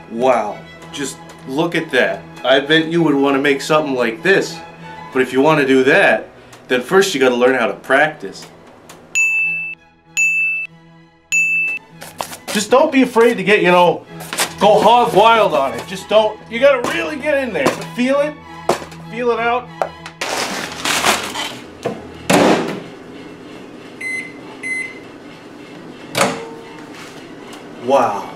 Wow, just look at that. I bet you would want to make something like this. But if you want to do that, then first you got to learn how to practice. Just don't be afraid to get, go hog wild on it. Just don't, you got to really get in there. Feel it out. Wow.